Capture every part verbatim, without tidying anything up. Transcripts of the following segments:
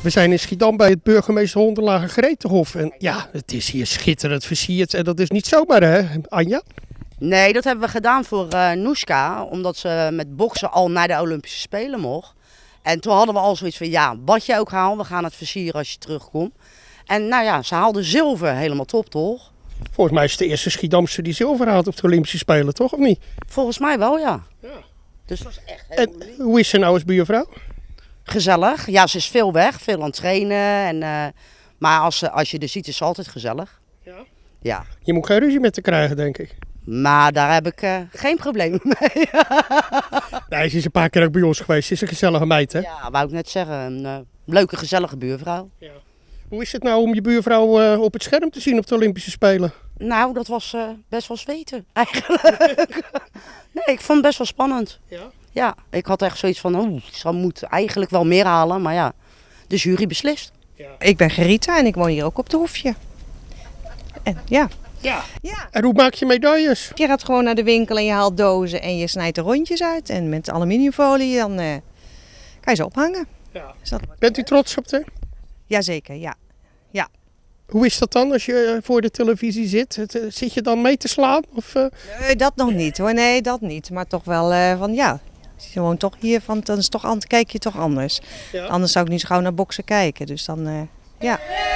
We zijn in Schiedam bij het burgemeester Honderlager Gretenhof. En ja, het is hier schitterend versierd. En dat is niet zomaar, hè, Anja? Nee, dat hebben we gedaan voor uh, Noeska. Omdat ze met boksen al naar de Olympische Spelen mocht. En toen hadden we al zoiets van, ja, wat je ook haalt, we gaan het versieren als je terugkomt. En nou ja, ze haalde zilver, helemaal top, toch? Volgens mij is het de eerste Schiedamse die zilver haalt op de Olympische Spelen, toch? Of niet? Volgens mij wel, ja. Ja. Dus dat was echt heel En lief. Hoe is ze nou als buurvrouw? Gezellig. Ja, ze is veel weg, veel aan het trainen. En, uh, maar als, ze, als je er ziet, is ze altijd gezellig. Ja. Ja. Je moet geen ruzie met haar krijgen, denk ik. Maar daar heb ik uh, geen probleem mee. Nee, ze is een paar keer ook bij ons geweest. Ze is een gezellige meid, hè? Ja, wou ik net zeggen. Een uh, leuke, gezellige buurvrouw. Ja. Hoe is het nou om je buurvrouw uh, op het scherm te zien op de Olympische Spelen? Nou, dat was uh, best wel zweten, eigenlijk. Nee, ik vond het best wel spannend. Ja? Ja, ik had echt zoiets van, oh, ze moet eigenlijk wel meer halen. Maar ja, de jury beslist. Ja. Ik ben Gerita en ik woon hier ook op de Hofje. En ja. Ja. ja. En hoe maak je medailles? Je gaat gewoon naar de winkel en je haalt dozen en je snijdt er rondjes uit. En met aluminiumfolie dan uh, kan je ze ophangen. Ja. Dus dat... Bent u trots op haar? Jazeker, ja. ja. Hoe is dat dan als je voor de televisie zit? Zit je dan mee te slaan? Of, uh... Nee, dat nog niet hoor. Nee, dat niet. Maar toch wel uh, van ja. Gewoon toch hier van, dan is toch, kijk je toch anders. Ja. Anders zou ik niet zo gauw naar boksen kijken. Dus dan, uh, ja.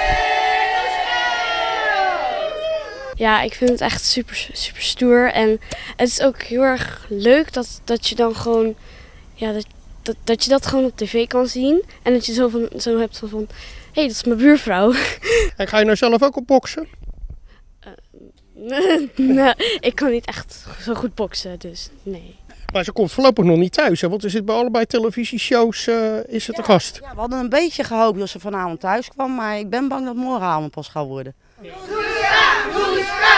Ja, ik vind het echt super, super stoer. En het is ook heel erg leuk dat, dat je dan gewoon, ja, dat, dat, dat je dat gewoon op tv kan zien. En dat je zo, van, zo hebt van, van hé, hey, dat is mijn buurvrouw. En ga je nou zelf ook op boksen? Uh, nou, ik kan niet echt zo goed boksen, dus nee. Maar ze komt voorlopig nog niet thuis, hè? Want er zit bij allebei televisieshows, uh, is ze ja, te gast. Ja, we hadden een beetje gehoopt dat ze vanavond thuis kwam, maar ik ben bang dat morgenavond pas gaat worden. Ja.